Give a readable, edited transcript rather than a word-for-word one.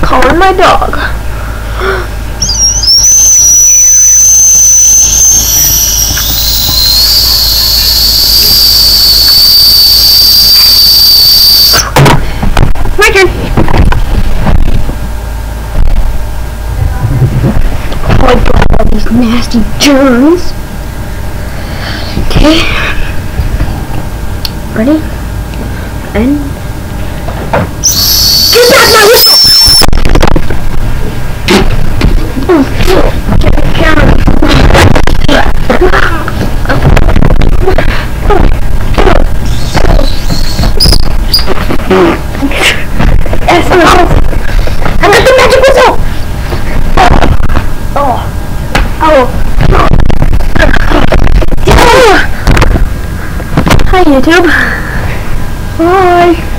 calling my dog. My turn. Oh, I got all these nasty germs. Okay. Ready? And get back my way! Yes, I got the magic whistle! Hi YouTube. Bye.